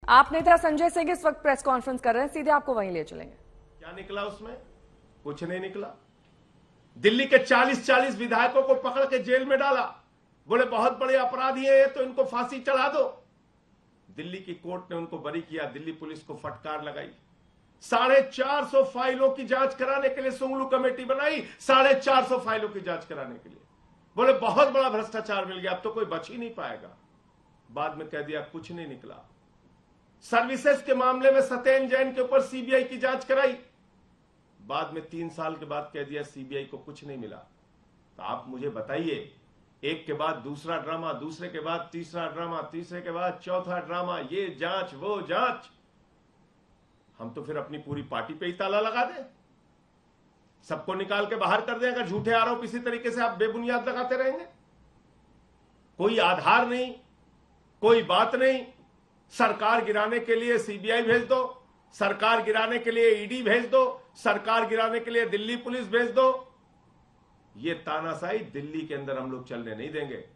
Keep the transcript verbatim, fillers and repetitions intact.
आप नेता संजय सिंह इस वक्त प्रेस कॉन्फ्रेंस कर रहे हैं, सीधे आपको वहीं ले चलेंगे। क्या निकला उसमें? कुछ नहीं निकला। दिल्ली के चालीस चालीस विधायकों को पकड़ के जेल में डाला, बोले बहुत बड़े अपराधी हैं ये, तो इनको फांसी चढ़ा दो। दिल्ली की कोर्ट ने उनको बरी किया, दिल्ली पुलिस को फटकार लगाई। साढ़े चार सौ फाइलों की जांच कराने के लिए सुंगलू कमेटी बनाई, साढ़े चार सौ फाइलों की जांच कराने के लिए। बोले बहुत बड़ा भ्रष्टाचार मिल गया, अब तो कोई बच ही नहीं पाएगा। बाद में कह दिया कुछ नहीं निकला। सर्विसेज के मामले में सत्येंद्र जैन के ऊपर सीबीआई की जांच कराई, बाद में तीन साल के बाद कह दिया सीबीआई को कुछ नहीं मिला। तो आप मुझे बताइए, एक के बाद दूसरा ड्रामा, दूसरे के बाद तीसरा ड्रामा, तीसरे के बाद चौथा ड्रामा, ये जांच वो जांच। हम तो फिर अपनी पूरी पार्टी पे ही ताला लगा दें, सबको निकाल के बाहर कर दें अगर झूठे आरोप इसी तरीके से आप बेबुनियाद लगाते रहेंगे। कोई आधार नहीं, कोई बात नहीं। सरकार गिराने के लिए सीबीआई भेज दो, सरकार गिराने के लिए ईडी भेज दो, सरकार गिराने के लिए दिल्ली पुलिस भेज दो। ये तानाशाही दिल्ली के अंदर हम लोग चलने नहीं देंगे।